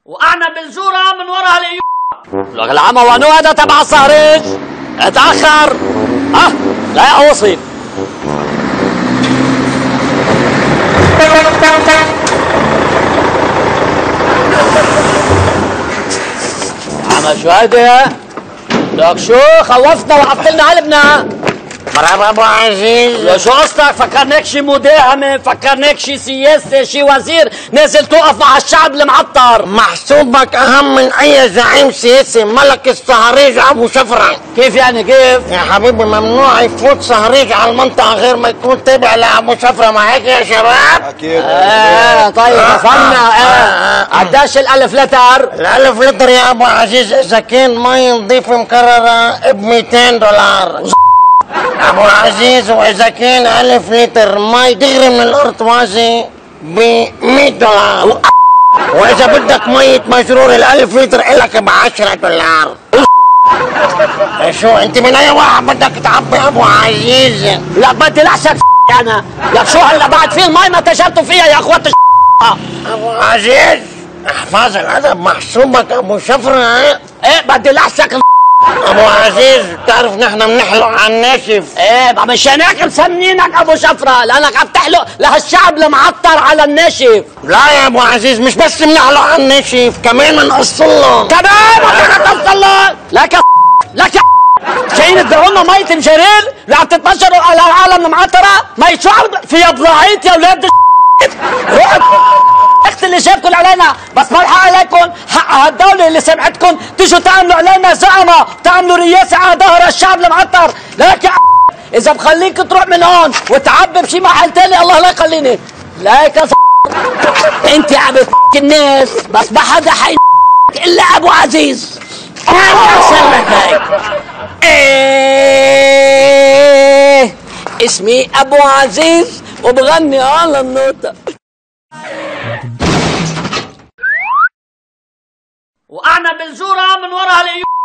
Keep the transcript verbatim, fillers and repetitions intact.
وأعنب الجورة من وراها الأيوب. لك العمى وانو هذا تبع الصهريج اتأخر. اه لا اوصل. عمى شو هيدا؟ لك شو خوفتنا وعطلنا قلبنا. مرحبا ابو عزيز. شو قصدك؟ فكرناك شي مداهمة، فكرناك شي سياسة، شي وزير نازل توقف مع الشعب المعطر. محسوبك اهم من اي زعيم سياسي. ملك الصهريج ابو شفرة. كيف يعني كيف؟ يا حبيبي ممنوع يفوت صهريج على المنطقة غير ما يكون تابع لابو شفرة، ما هيك يا شباب؟ اكيد. اه طيب فهمنا. اه قديش الالف لتر؟ الالف لتر يا ابو عزيز اذا كان مي نظيفة مكررة ب مئتين دولار ابو عزيز، واذا كان الف لتر مي دغري من الارطوازي ب مئة دولار، واذا بدك مية مجرور الالف لتر الك ب عشرة دولار. شو انت من اي واحد بدك تعبي ابو عزيز؟ لا بدي لحشك انا. لك شو هلا بعد في المي ما تجرتوا فيها يا اخوات ابو عزيز احفظ الادب. محسوبك ابو شفرة. ايه بدي لحشك ابو عزيز بتعرف نحن بنحلق على الناشف. ايه مشان هيك مسمينك ابو شفرة، لانك عم تحلق لهالشعب المعطر على الناشف. لا يا ابو عزيز مش بس بنحلق على الناشف، كمان بنقص له. كمان بدك تقص له؟ لك يا لك يا جايين تدوروا لنا مية مجاريل اللي عم تتبشروا على العالم المعطرة؟ مية شو عم فيها بضاعيت يا ولاد روحوا اخت اللي جابكم علينا، بس ما الحق عليكم حق هالدولة اللي سمعتكم تيجوا تعملوا علينا زعمة، تعملوا رياسة على ظهر الشعب المعطر. لك يا إذا بخليك تروح من هون وتعبي بشي محل تاني الله لا يخليني. لك يا انت عم الناس بس ما حدا حي إلا أبو عزيز. أحسن لك هيك. إيه اسمي أبو عزيز وبغني على النوتة. وأعنب الجورة من وراها الأيوب.